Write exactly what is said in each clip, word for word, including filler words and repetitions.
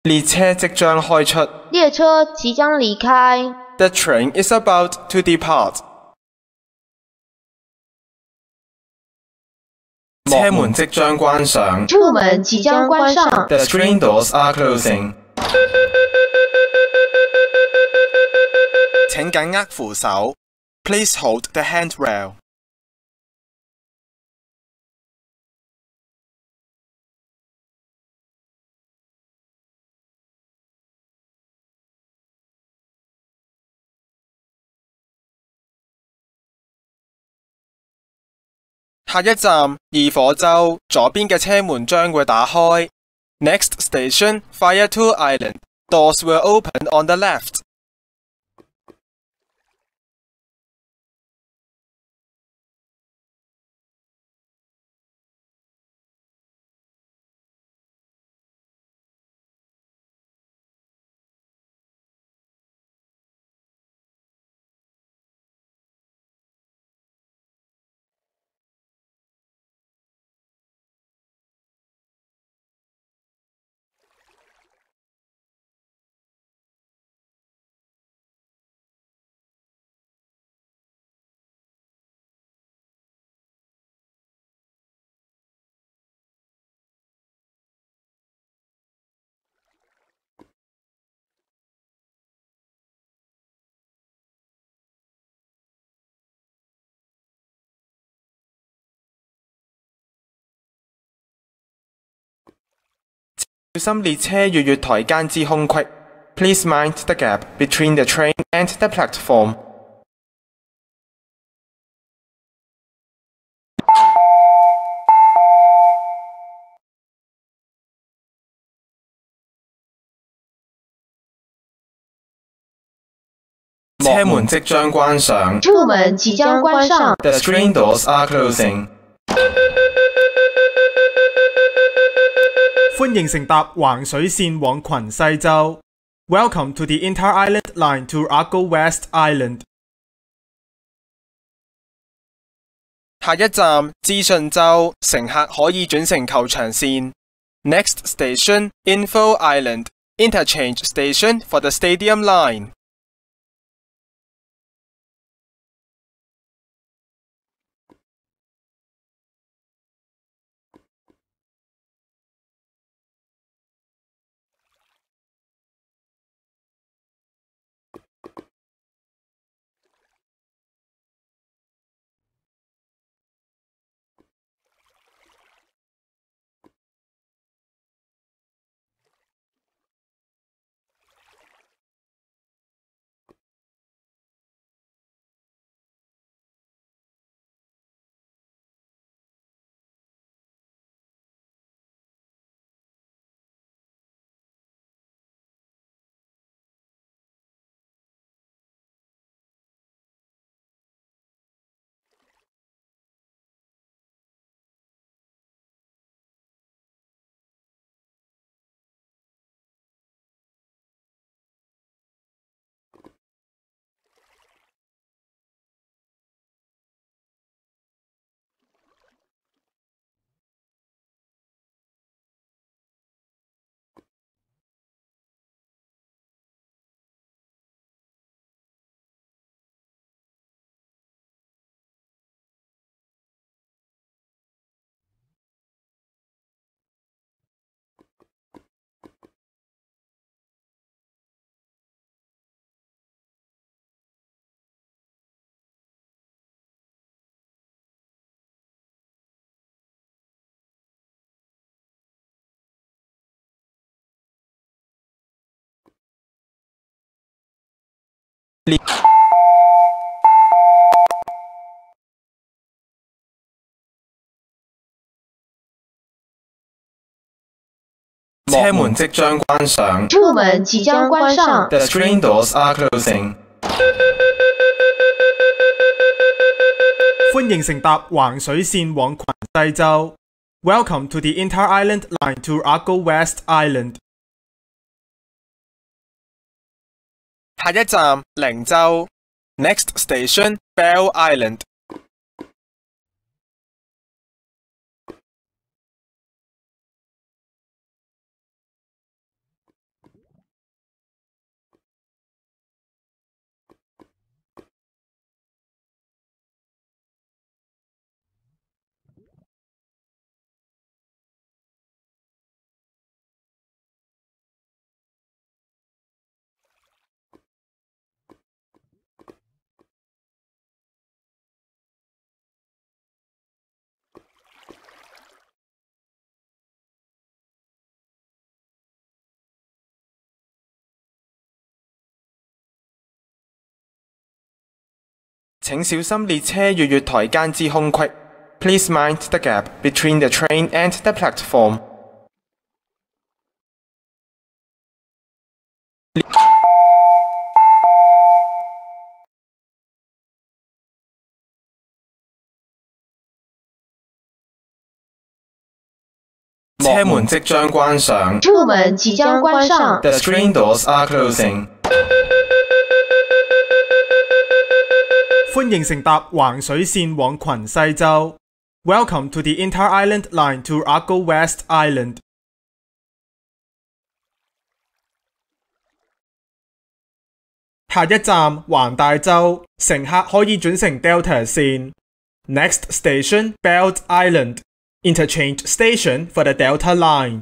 列車即將開出。 列車即將離開。 The train is about to depart. 車門即將關上。 車門即將關上。 The train doors are closing. 請緊握扶手。Please hold the handrail. 下一站二火洲，左邊嘅車門將會打開。Next station, Fire Two Island. Doors will open on the left. 小心列車月月台間之空隙。Please mind the gap between the train and the platform. 車門即將關上。 車門即將關上。 The train doors are closing. 歡迎乘搭橫水線往群西洲。Welcome to the Inter-Island Line to Argo West Island. 下一站資訊洲，乘客可以轉乘球場線。Next station, Info Island. Interchange station for the Stadium Line. 車門即將關上。 車門即將關上。 The train doors are closing. 歡迎乘搭橫水線往群西洲。Welcome to the Inter-Island Line to Argo West Island. 下一站靈洲。Next station, Bell Island. 請小心列車與月台間之空隙。Please mind the gap between the train and the platform. 車門即將關上。 車門即將關上。 The train doors are closing. 歡迎乘搭橫水線往群西州。Welcome to the Inter-Island Line to Argo West Island. 下一站橫大洲，乘客可以轉乘 Delta 線。Next station Belt Island. Interchange station for the Delta line.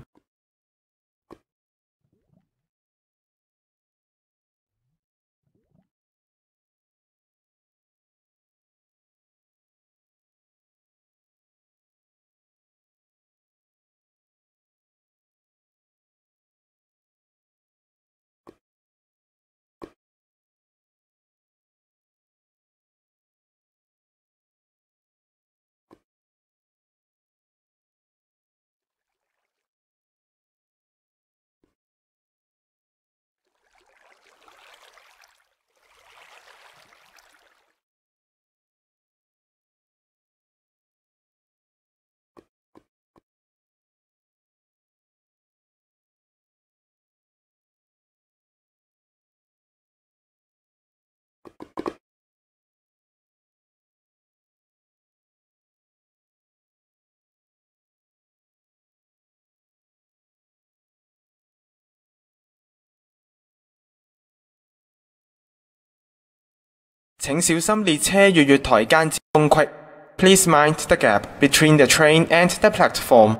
請小心列車與月台間之空隙。Please mind the gap between the train and the platform.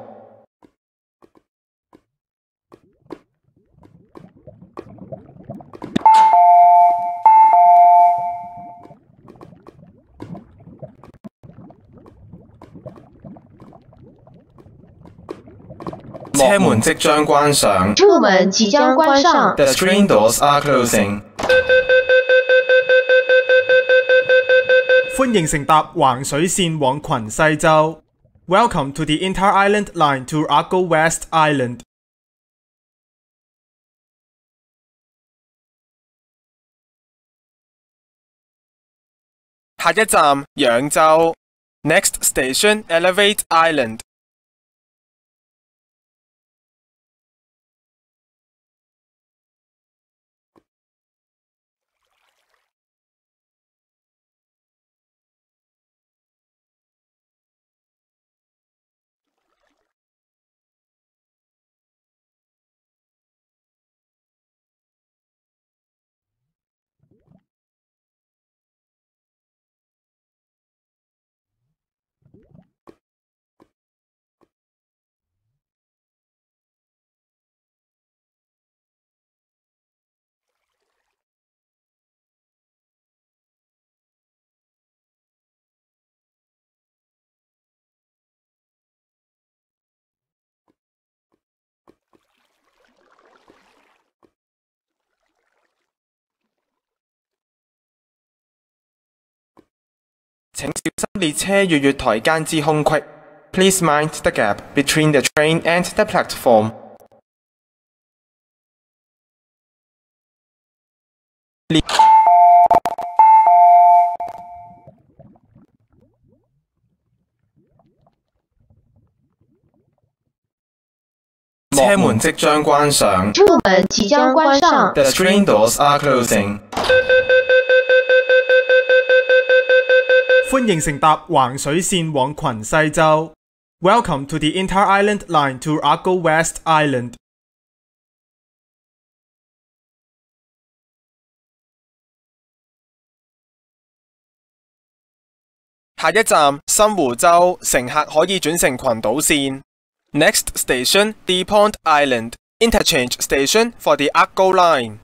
車門即將關上。 車門即將關上。 The train doors are closing. 歡迎乘搭橫水線往群西州。Welcome to the Inter-Island Line to Argo West Island. 下一站揚州。Next station Elevate Island. 請小心列車與月台間之空隙。Please mind the gap between the train and the platform. 車門即將關上。 車門即將關上。 The train doors are closing. 歡迎乘搭橫水線往群西州。Welcome to the Inter-Island Line to Argo West Island. 下一站新湖州，乘客可以轉乘群島線。Next station D Pond Island. Interchange station for the Argo line.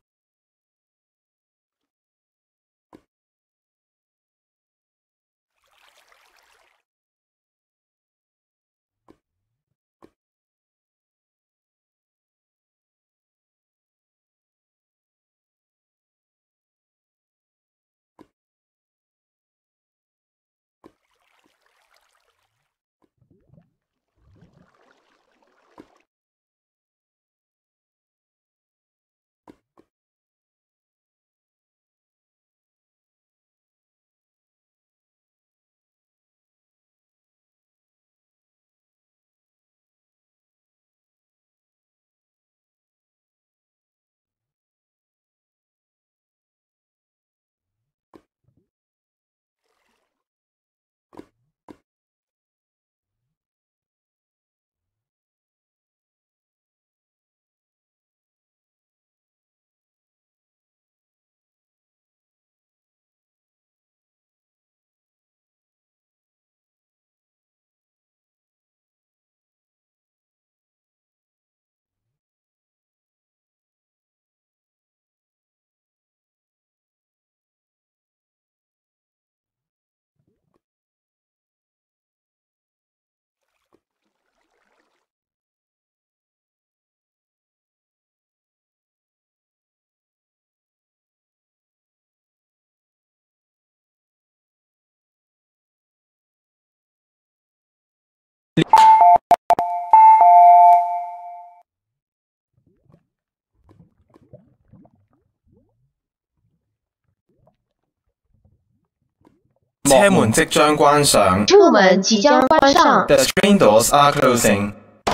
車門即將關上。 车门即将关上。 The train doors are closing.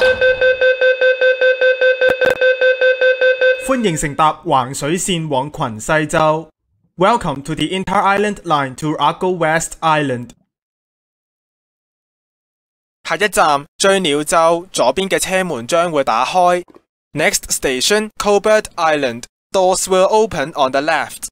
歡迎乘搭橫水線往群西州。Welcome to the Inter-Island Line to Argo West Island. 下一站追鳥洲，左邊嘅車門將會打開。Next station, Colbert Island. Doors will open on the left.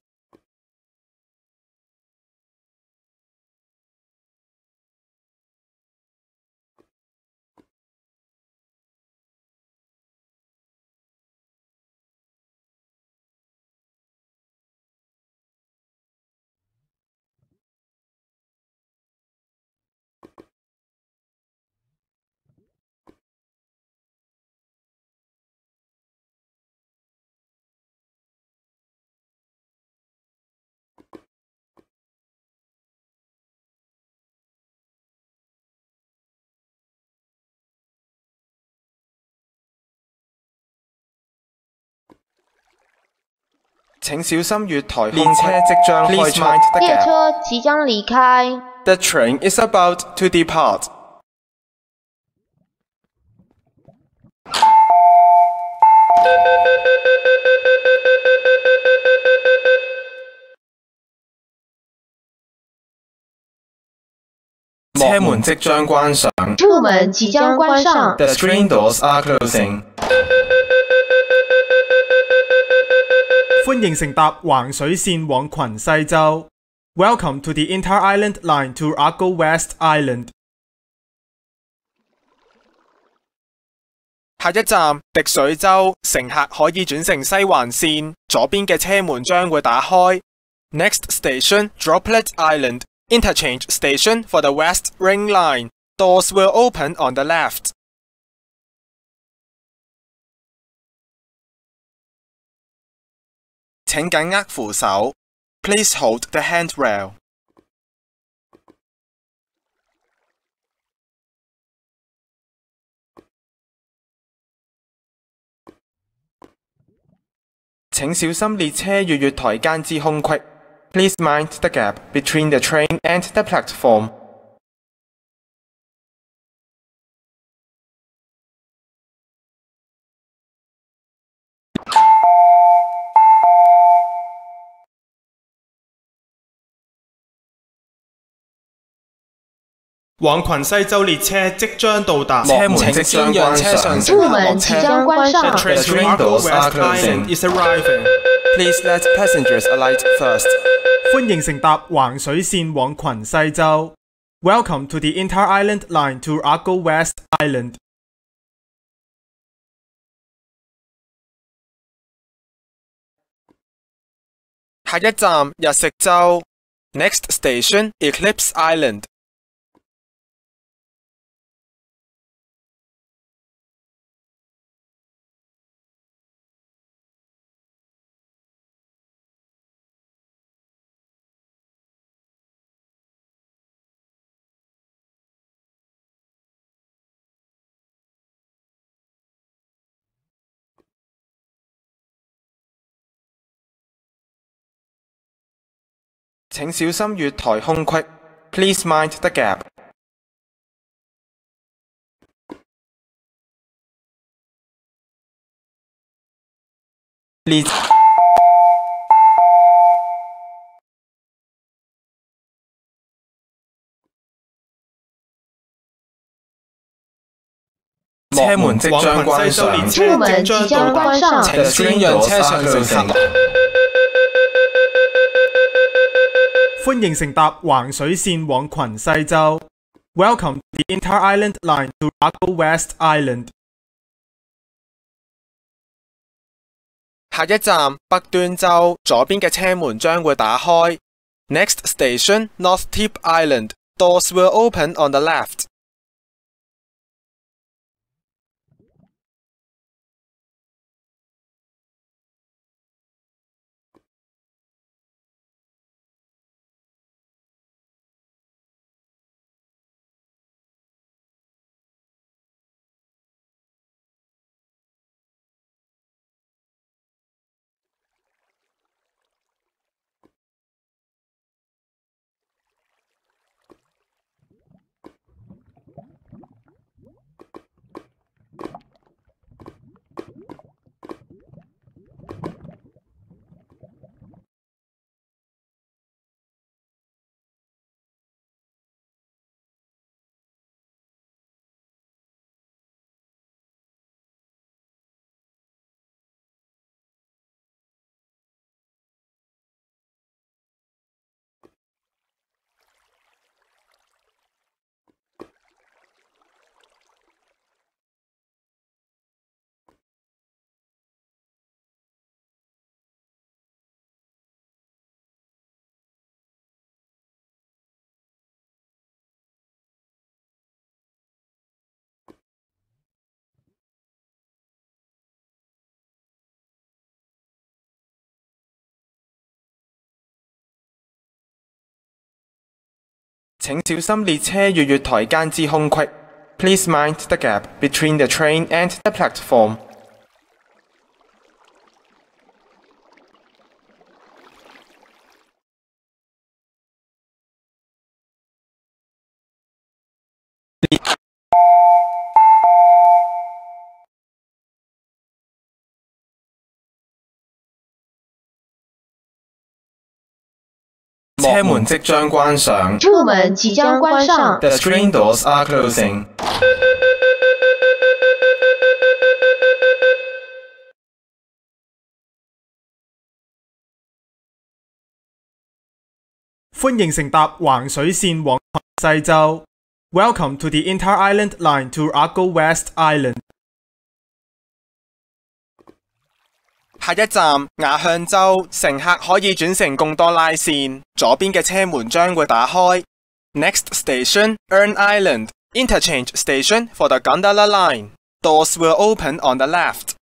請小心月台，列車即將開出。 列车即将离开。 The train is about to depart. 車門即將關上。 车门即将关上。 The train doors are closing. 歡迎乘搭橫水線往群西州。Welcome to the Inter-Island Line to Argo West Island. 下一站滴水洲，乘客可以轉乘西環線，左邊嘅車門將會打開。Next station, Droplet Island. Interchange station for the West Ring Line. Doors will open on the left. 請緊握扶手。Please hold the handrail. 請小心列車與月台間之空隙。Please mind the gap between the train and the platform. 往群西州列車即將到達。 車門即將關上。 车门即将关上。 The train doors are closing. is arriving. Please let passengers alight first. 歡迎乘搭橫水線往群西州。Welcome to the Inter-Island Line to Argo West Island. 下一站日食洲。Next station, Eclipse Island. 請小心月台空隙。Please mind the gap. 列車門即將關上。 车门即将关上。 請先讓車上乘客。 歡迎乘搭橫水線往群西州。Welcome to the Inter-Island Line to Argo West Island. 下一站北端洲，左邊嘅車門將會打開。Next station, North Tip Island. Doors will open on the left. 請小心列車與月台間之空隙。Please mind the gap between the train and the platform. 車門即將關上。 車門即將關上。 The train doors are closing. 歡迎乘搭橫水線往西洲。Welcome to the Inter-Island Line to Argo West Island. 下一站雅向洲，乘客可以轉乘貢多拉線，左邊嘅車門將會打開。Next station, Ern Island, interchange station for the gondola line. Doors will open on the left.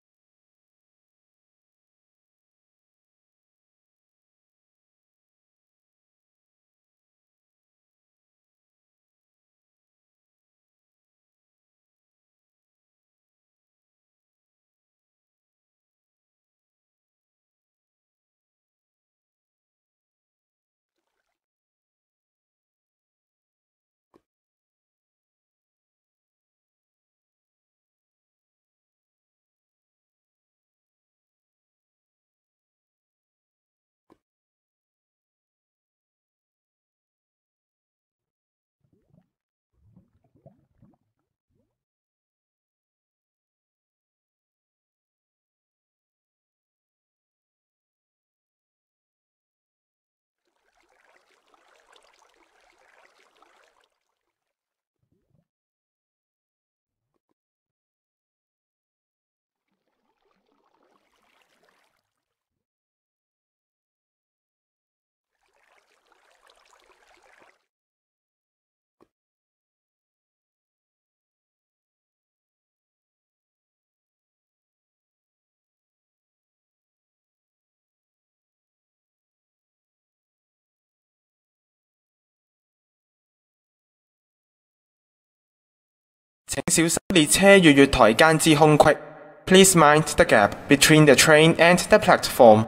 請小心列車與月台間之空隙。Please mind the gap between the train and the platform.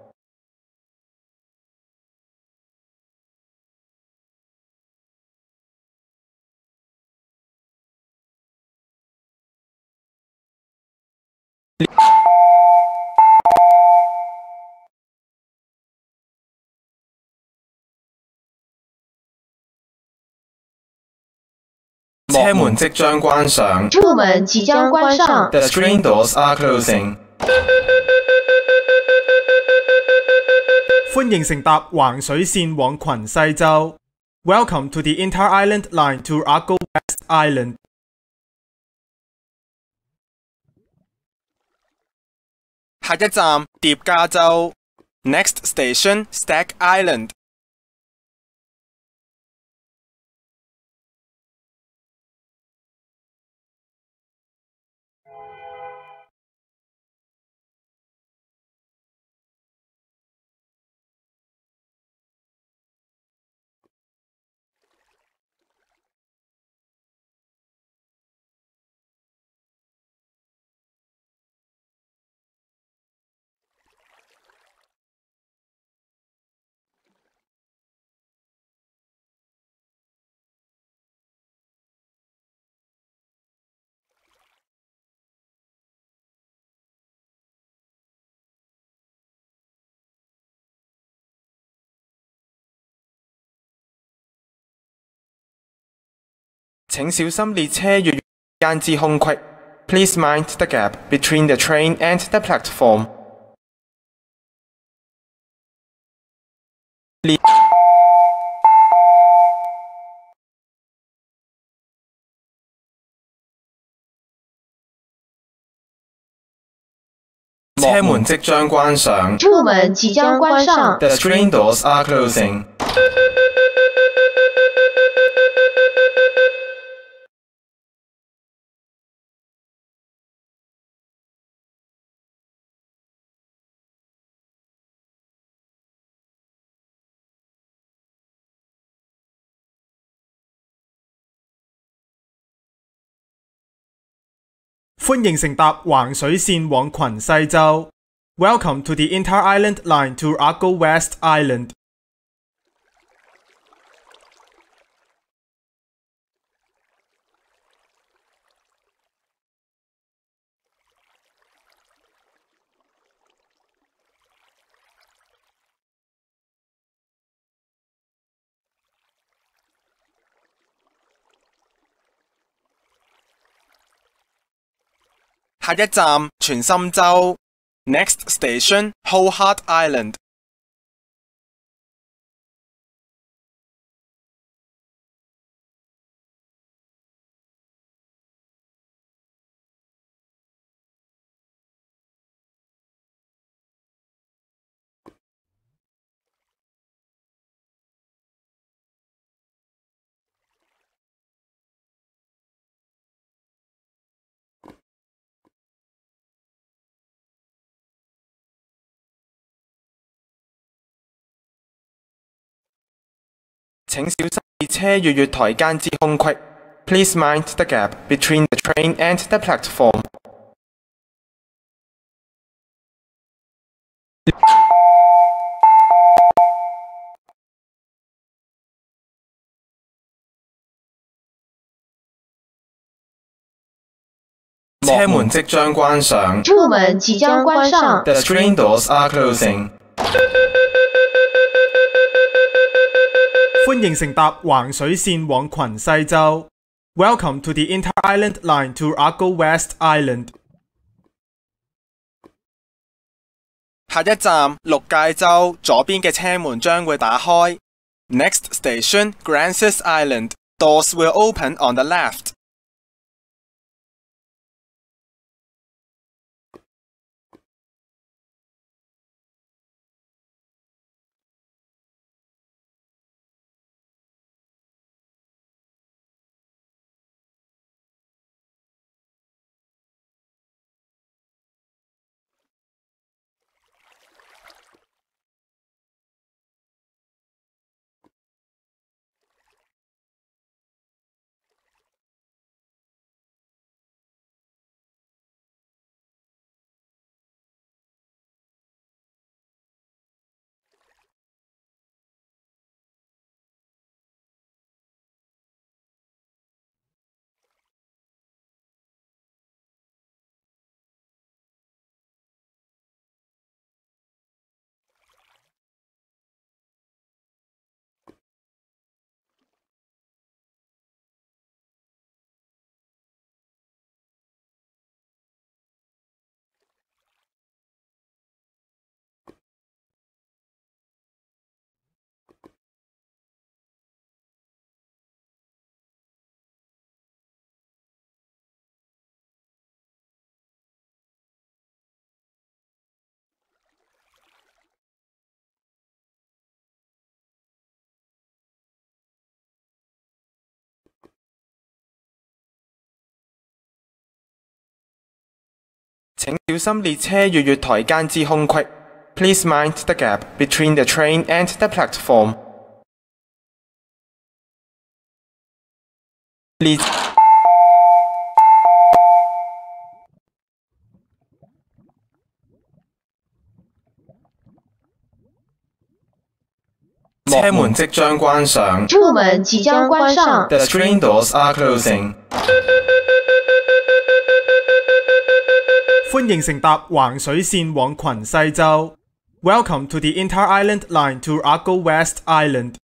車門即將關上。 車門即將關上。 The train doors are closing. 歡迎乘搭橫水線往群西洲。Welcome to the Inter-Island Line to Argo West Island. 下一站疊加洲。Next station, Stack Island. 請小心列車與間之空隙。Please mind the gap between the train and the platform. 車門即將關上。 車門即將關上。 The train doors are closing. 歡迎乘搭橫水線往群西州。Welcome to the Inter-Island Line to Argo West Island. 下一站全心州 ，Next station Hobart Island。請小心列車與月台間之空隙。Please mind the gap between the train and the platform. 車門即將關上。 車門即將關上。 The train doors are closing. 歡迎乘搭橫水線往群西州。Welcome to the Inter-Island Line to Argo West Island. 下一站綠界州，左邊嘅車門將會打開。Next station Grandis Island. Doors will open on the left. 請小心列車與月台間之空隙。Please mind the gap between the train and the platform. 列車門即將關上。 車門即將關上。 The train doors are closing. 歡迎乘搭橫水線往群西州。Welcome to the Inter-Island Line to Argo West Island.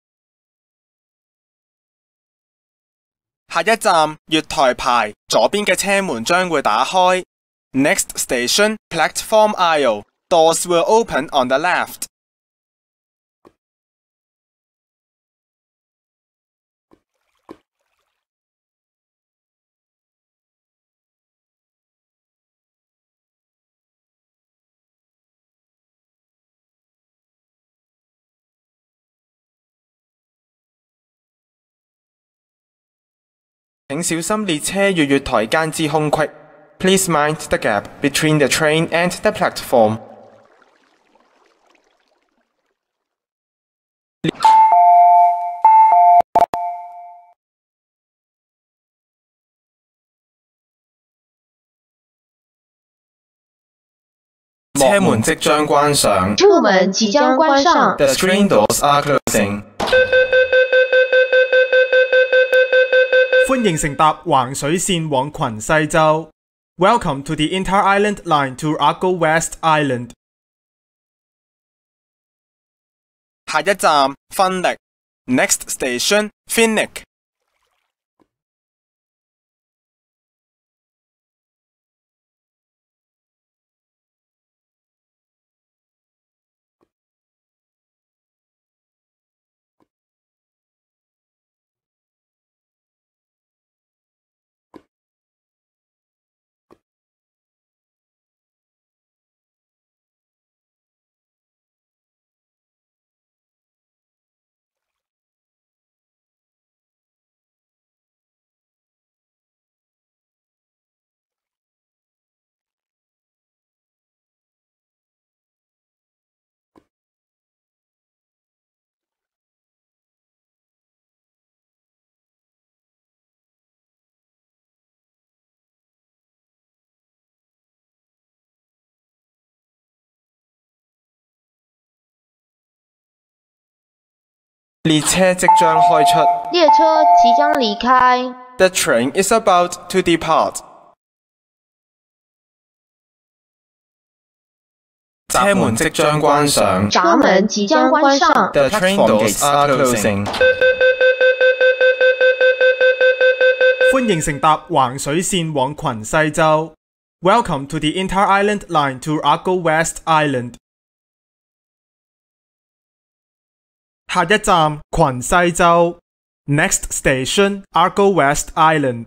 下一站月台牌，左邊嘅車門將會打開。Next station Platform Aisle. Doors will open on the left. 請小心列車與月台間之空隙。Please mind the gap between the train and the platform. 車門即將關上。 車門即將關上。 The train doors are closing. 歡迎乘搭橫水線往群西州。Welcome to the Inter-Island Line to Argo West Island. 下一站芬力 Next station Finnick. 列車即將開出。 列車即將離開。 The train is about to depart. 車門即將關上。 閘門即將關上。 The train doors are closing. 歡迎乘搭橫水線往群西州。Welcome to the Inter-Island Line to Argo West Island. 下一站群西州 Next station Argo West Island.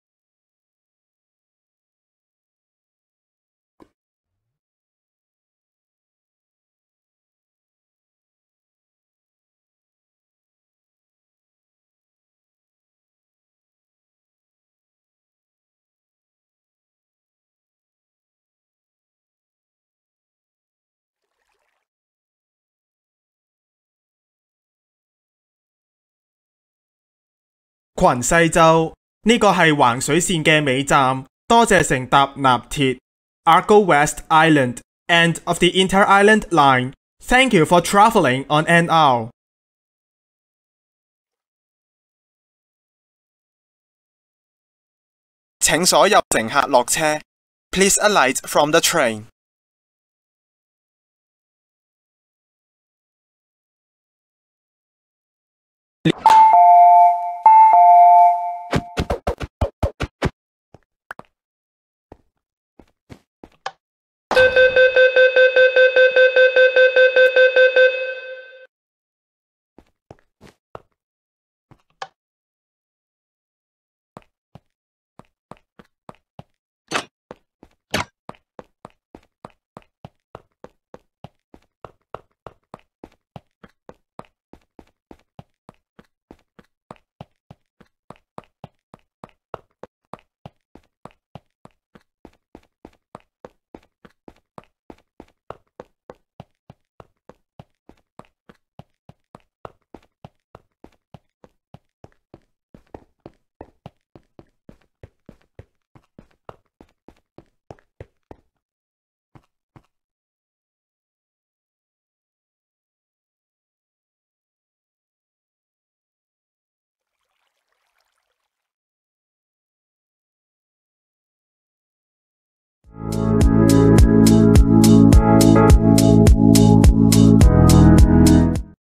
群西州呢個係橫水線嘅尾站，多謝乘搭納鐵 Argo West Island end of the Inter-Island Line. Thank you for traveling on N R. 請所有乘客落車。Please alight from the train.